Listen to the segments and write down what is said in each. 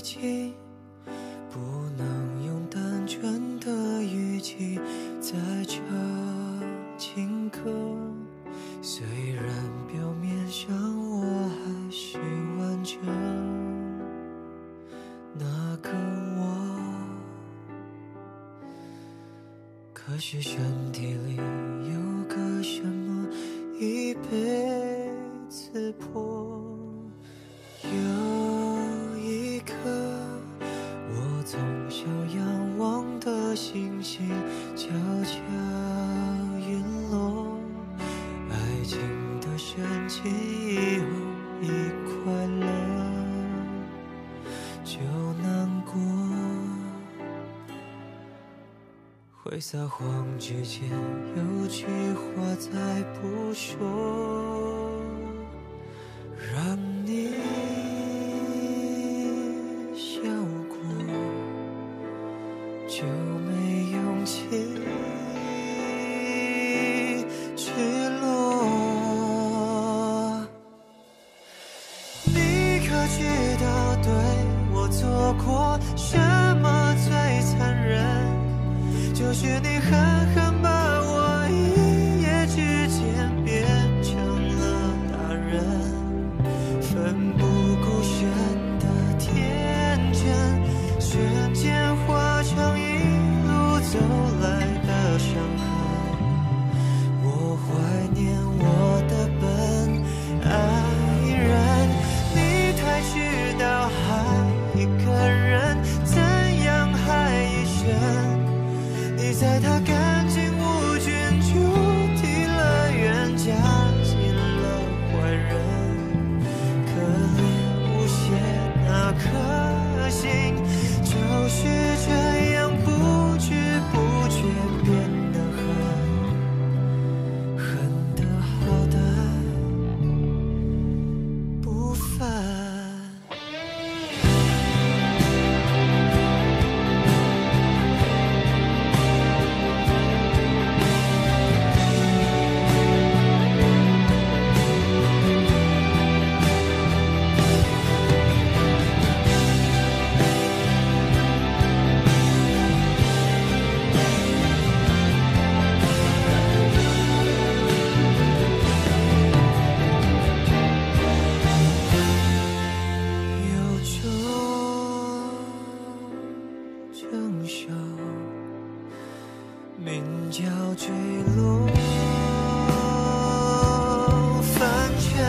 己，不能用单纯的语气再唱情歌。虽然表面上我还是完整，那个我，可是身体里有个什么一辈子破。有一颗我从小仰望的星星悄悄陨落，爱情的深情以后一快乐就难过，会撒谎之前有句话再不说，让你笑过就没勇气去落。你可知道对我做过什么最残忍？就是你狠狠把我一夜之间变成了大人，奋不顾身的天真，瞬间化成一路走来的伤痕。我怀念我的笨爱人，你太知道爱一个人怎样害一生。你在他干净无菌就提了远，加进了坏人，可怜无邪那颗心，就是这样不知不觉变得狠得好的不凡。成熟，名叫坠落凡尘。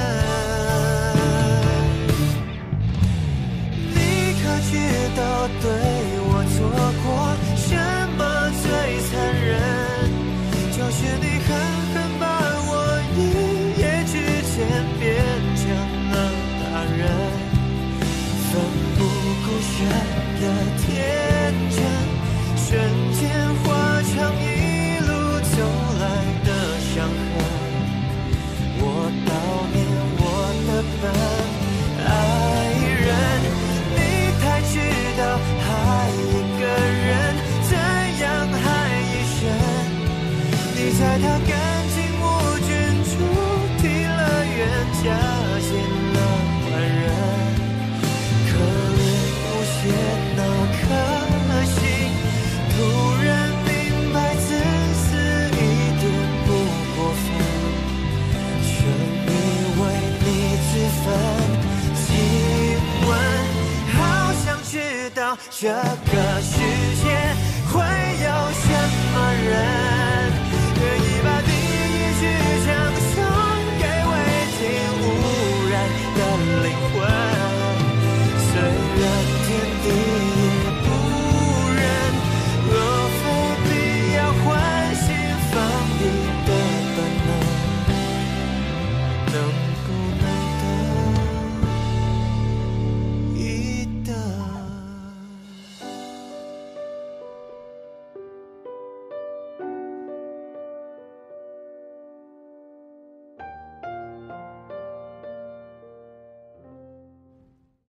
你可知道对我做过什么最残忍？就是你狠狠把我一夜之间变成了大人，奋不顾身的天真，瞬间化成一路走来的伤痕。我悼念我的笨爱人，你太知道爱一个人怎样害一生。你在他干净无菌处提了远，加进了坏人，可怜无邪那颗心，突然明白自私一点不过分，全以为你自焚。请问好想知道这个世界会有什么人